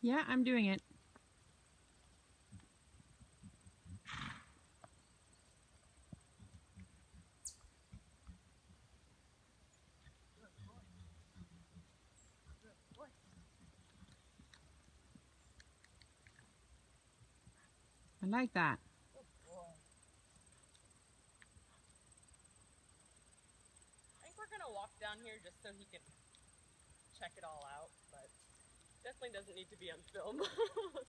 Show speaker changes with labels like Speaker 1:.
Speaker 1: Yeah, I'm doing it. I like that.
Speaker 2: Good boy. I think we're gonna walk down here just so he can check it all out, but definitely doesn't need to be on film.